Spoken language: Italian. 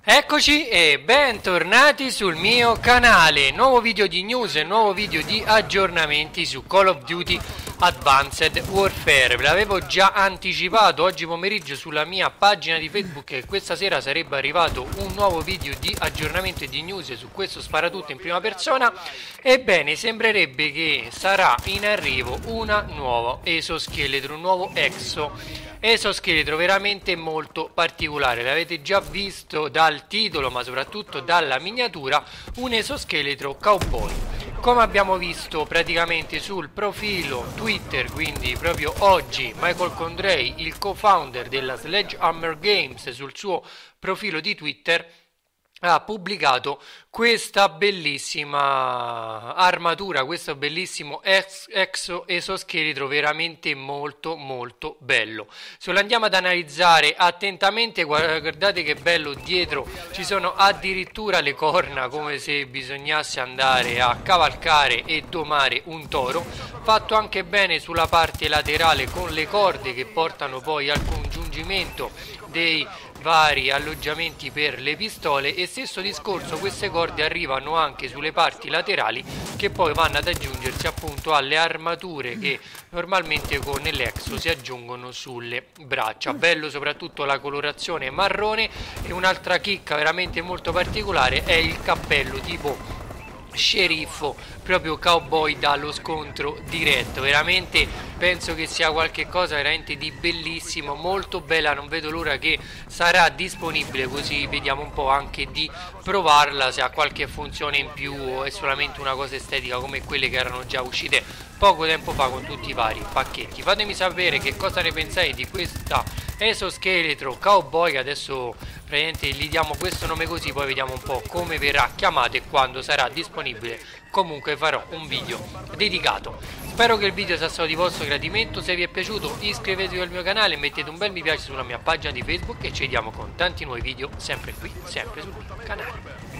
Eccoci e bentornati sul mio canale, nuovo video di news e nuovo video di aggiornamenti su Call of Duty Advanced Warfare. Ve l'avevo già anticipato oggi pomeriggio sulla mia pagina di Facebook che questa sera sarebbe arrivato un nuovo video di aggiornamento e di news su questo sparatutto in prima persona. Ebbene, sembrerebbe che sarà in arrivo un nuovo esoscheletro, un nuovo esoscheletro veramente molto particolare. L'avete già visto dal titolo ma soprattutto dalla miniatura, un esoscheletro cowboy. Come abbiamo visto praticamente sul profilo Twitter, quindi proprio oggi, Michael Condrey, il co-founder della Sledgehammer Games, sul suo profilo di Twitter ha pubblicato questa bellissima armatura, questo bellissimo esoscheletro veramente molto bello. Se lo andiamo ad analizzare attentamente, guardate che bello, dietro ci sono addirittura le corna, come se bisognasse andare a cavalcare e domare un toro, fatto anche bene sulla parte laterale con le corde che portano poi al congiungimento dei vari alloggiamenti per le pistole, e stesso discorso, queste corde arrivano anche sulle parti laterali che poi vanno ad aggiungersi appunto alle armature che normalmente con l'Exo si aggiungono sulle braccia. Bello soprattutto la colorazione marrone, e un'altra chicca veramente molto particolare è il cappello tipo sceriffo, proprio cowboy dallo scontro diretto. Veramente penso che sia qualcosa veramente di bellissimo, molto bella. Non vedo l'ora che sarà disponibile, così vediamo un po' anche di provarla, se ha qualche funzione in più o è solamente una cosa estetica come quelle che erano già uscite poco tempo fa con tutti i vari pacchetti. Fatemi sapere che cosa ne pensate di questa esoscheletro cowboy. Adesso praticamente gli diamo questo nome così, poi vediamo un po' come verrà chiamato e quando sarà disponibile. Comunque farò un video dedicato. Spero che il video sia stato di vostro gradimento. Se vi è piaciuto iscrivetevi al mio canale, mettete un bel mi piace sulla mia pagina di Facebook e ci vediamo con tanti nuovi video sempre qui, sempre sul mio canale.